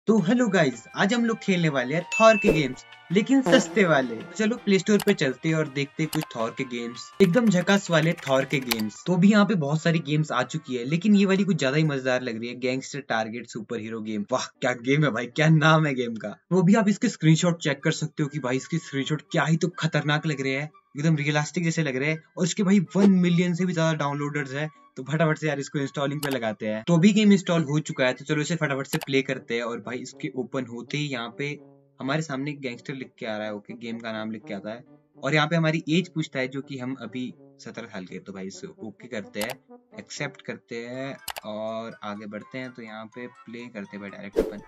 तो hello guys, आज हम लोग खेलने वाले हैं थॉर के गेम्स, लेकिन सस्ते वाले। तो चलो प्ले स्टोर पे चलते हैं और देखते हैं कुछ थॉर के गेम्स, एकदम झकास वाले थॉर के गेम्स। तो अभी यहाँ पे बहुत सारी गेम्स आ चुकी है, लेकिन ये वाली कुछ ज्यादा ही मजेदार लग रही है। Gangster target super hero game. वाह क्या गेम है भाई, क्या नाम है गेम का। वो भी आप इसके स्क्रीनशॉट चेक कर सकते हो कि भाई इसके स्क्रीनशॉट क्या ही तो खतरनाक लग रहे हैं, एकदम रियलिस्टिक जैसे लग रहे हैं। और इसके भाई 1 मिलियन से भी ज्यादा डाउनलोडर्स है। तो फटाफट से यार इसको इंस्टॉलिंग पे लगाते हैं। तो अभी गेम इंस्टॉल हो चुका है, तो चलो इसे फटाफट से प्ले करते हैं। और भाई इसके ओपन होते ही यहाँ पे हमारे सामने गैंगस्टर लिख के आ रहा है। ओके, गेम का नाम लिख के आता है और यहाँ पे हमारी एज पूछता है, जो कि हम अभी 17 साल के। तो भाई इसे ओके करते हैं, एक्सेप्ट करते हैं और आगे बढ़ते हैं। तो यहाँ पे प्ले करते हैं भाई डायरेक्ट अपन।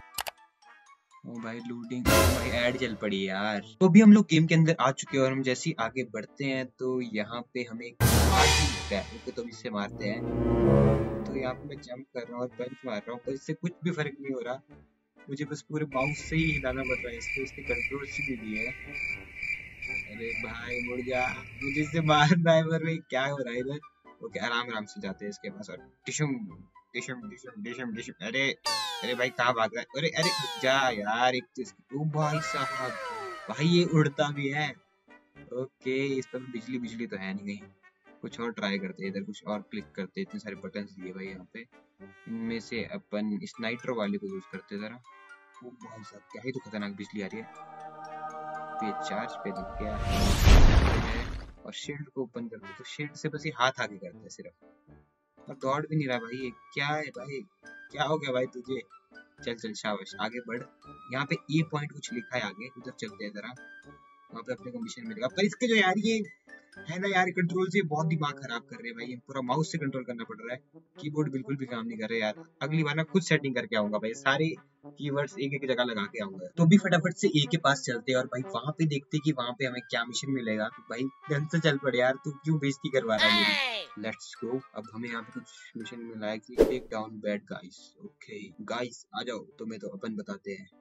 ओ भाई लूटिंग, भाई ऐड चल पड़ी है यार। तो अभी हम लोग गेम के अंदर आ चुके हैं और हम जैसे ही आगे बढ़ते हैं तो यहाँ पे हमें एक आदमी दिखता है। ओके, तो इससे मारते हैं। तो यहाँ पे मैं जंप कर रहा हूँ और पंच मार रहा हूँ, पर इससे कुछ भी फर्क नहीं हो रहा। मुझे बस पूरे माउस से ही हिलाना पड़ रहा है इसको, इसके कंट्रोल से भी नहीं है। अरे भाई मुड़ जा, मुझे इससे मारना है पर भाई क्या हो रहा है इधर। ओके, आराम आराम से जाते हैं इसके पास और टिशुम टिशुम टिशुम टिशुम टिशुम। अरे अरे भाई कहाँ भाग रहा है। अरे अरे रुक जा यार, एक चीज। ओ भाई साहब, भाई ये उड़ता भी है। ओके, इस पर बिजली बिजली तो है नहीं कहीं। कुछ और ट्राई करते हैं, इधर कुछ और क्लिक करते हैं। इतने सारे बटन्स दिए भाई यहाँ पे, इनमें से अपन इस नाइट्रो वाले को यूज करते हैं जरा। ओ भाई साहब, क्या ही तो खतरनाक बिजली आ रही है। पे चार्ज पे दिख गया है। और शील्ड को ओपन करते हैं, तो शील्ड से बस ये हाथ आगे करते हैं सिर्फ, और दौड़ भी नहीं रहा भाई। ये क्या है भाई, क्या हो गया भाई तुझे। चल चल शाबाश, आगे बढ़। यहाँ पे ए पॉइंट कुछ लिखा है आगे, उधर चलते हैं जरा। वहाँ पे अपने को मिशन मिलेगा। पर इसके जो यार ये है ना यार, कंट्रोल से बहुत दिमाग खराब कर रहे हैं भाई। ये पूरा माउस से कंट्रोल करना पड़ रहा है, कीबोर्ड बिल्कुल भी काम नहीं कर रहे यार। अगली बार ना खुद सेटिंग करके आऊंगा भाई, सारे कीवर्ड्स एक एक जगह लगा के आऊंगा। तो भी फटाफट से ए के पास चलते हैं और भाई वहां पे देखते कि वहां पे हमें क्या मिशन मिलेगा। भाई ढंग से चल पड़े यार, तू क्यों बेइज्जती करवा रहा है मेरी। Let's go. अब हमें यहाँ पे कुछ मिशन मिला है कि take down bad guys. Okay guys आ जाओ, तुम्हें तो अपन बताते हैं।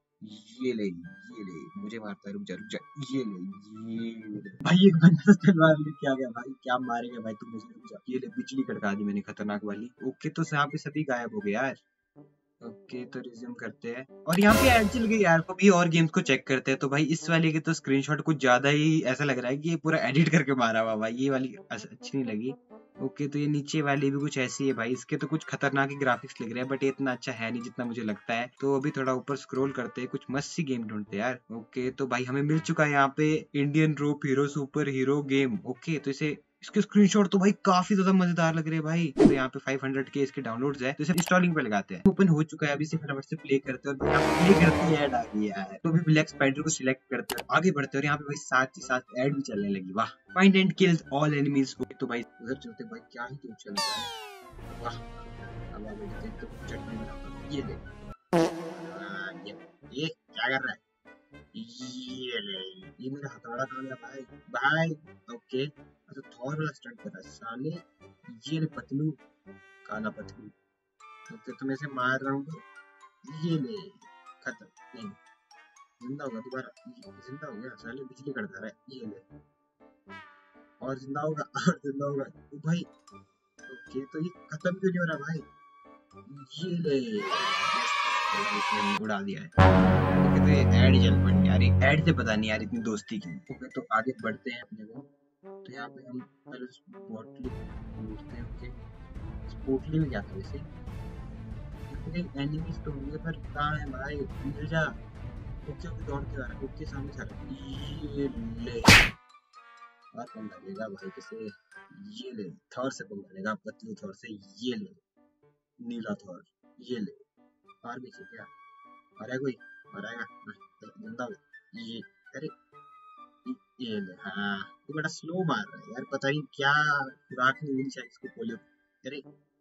ये ले, मुझे मारता है, रुक जा रुक जा। ये ले भाई, एक बंदा तो तलवार लेके आ गया भाई, क्या मारेगा भाई तू मुझे, रुक जा। ये ले, बिजली कड़का दी मैंने खतरनाक वाली। ओके, तो यहाँ पे सभी गायब हो गए यार। ओके, तो रिज्यूम करते हैं और यहाँ पे ऐड चल गई यार। तो भी और गेम्स को चेक करते हैं। तो भाई इस वाले के तो स्क्रीनशॉट कुछ ज्यादा ही ऐसा लग रहा है कि ये पूरा एडिट करके मारा हुआ भाई। ये वाली अच्छी नहीं लगी। ओके, तो ये नीचे वाली भी कुछ ऐसी है भाई। इसके तो कुछ खतरनाक ही ग्राफिक्स लग रहे हैं, बट ये इतना अच्छा है नहीं जितना मुझे लगता है। तो अभी थोड़ा ऊपर स्क्रॉल करते हैं, कुछ मस्त सी गेम ढूंढते हैं यार। ओके, तो भाई हमें मिल चुका है यहाँ पे Indian rope hero super hero game. Okay, तो इसे इसके स्क्रीनशॉट तो भाई काफी ज्यादा मजेदार लग रहे हैं भाई। तो यहाँ पे 500 के इसके डाउनलोड्स है, तो इसे इंस्टॉलिंग पे लगाते हैं। ओपन हो चुका है, अभी से फटाफट से प्ले करते हैं। और यहाँ प्ले करते ही ऐड आ गई है, तो भी ब्लैक स्पाइडर को सिलेक्ट करते हैं, आगे बढ़ते हैं। और यहाँ पे भाई साथ ही साथ ऐड भी चलने लगी। वाह, find and kill all enemies. तो भाई उधर चलते भाई, क्या ही तो चल रहा है। वाह, अब आगे बढ़ते हैं, तो चटनी बनाता हूँ। ये ले। ये क्या कर रहा है। ये ले, ये मेरा हथौड़ा कहाँ गया भाई। भाई ओके, अच्छा थॉर वाला स्टार्ट कर रहा है साले। ये ले पतलू, काला पतलू। ओके, तो मैं इसे मार रहा हूँ तो ये ले, खत्म। नहीं, जिंदा होगा दोबारा। जिंदा हो गया साले, बिजली कड़का रहा है। ये ले, और जिंदा होगा और जिंदा होगा। ओ भाई ओके, तो ये खत्म क्यों नहीं हो रहा भाई। ये ले, इसने उड़ा दिया है। ओके, तो ये ऐड ही चल पड़ी यार, ऐड से पता नहीं यार इतनी दोस्ती की। ओके, तो आगे बढ़ते हैं अपने को। तो यहाँ पे हम पहले पोटली ढूंढते हैं। ओके, इस पोटली में क्या था वैसे। एनिमीज तो होंगे, पर कहाँ है भाई, मिल जा। ओके ओके, दौड़ के आ रहा है। ओके, सामने से आ रहा है। ये ले, और पंगा लेगा भाई किसे। ये ले, थॉर से पंगा लेगा, पतलू थॉर से। ये ले, नीला थॉर। ये ले, और भी क्या आ रहा है कोई, और आएगा जिंदा हो। ये, अरे ये ले। हाँ, ये बड़ा स्लो मार रहा है यार, पता नहीं क्या खुराक नहीं मिली शायद इसको, पोलियो। अरे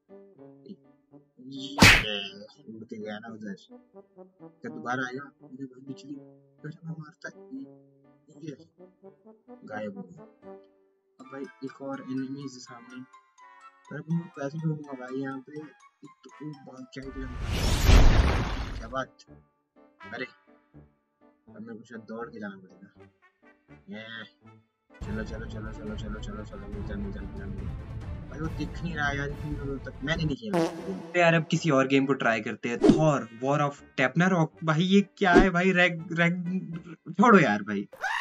ये उड़ के गया ना उधर। क्या दोबारा आएगा, मुझे भाई बिजली कैसे मारता है। ये गायब हो गया। अब भाई एक और एनिमी है सामने, पर अब मैं पैसे ढूंढूंगा भाई यहाँ पे। एक तो बहुत चाहिए, क्या बात। अरे अब मेरे को शायद दौड़ के जाना पड़ेगा। ये चलो चलो चलो चलो चलो चलो चलो, मिल जा मिल जा मिल जा मिल जा। भाई वो दिख नहीं रहा यार इतनी दूर तक, मैंने नहीं खेला तो यार अब किसी और गेम को ट्राई करते हैं। थॉर वॉर ऑफ टैपनारॉक, भाई ये क्या है भाई? रैग रैग छोड़ो यार भाई।